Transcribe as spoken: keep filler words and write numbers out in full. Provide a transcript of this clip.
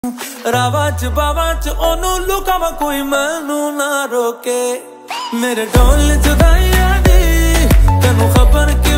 रावा च बावा च ओनू लुकावा कोई मैनू ना रोके मेरे ढोल जुदाइयां दी तेनू खबर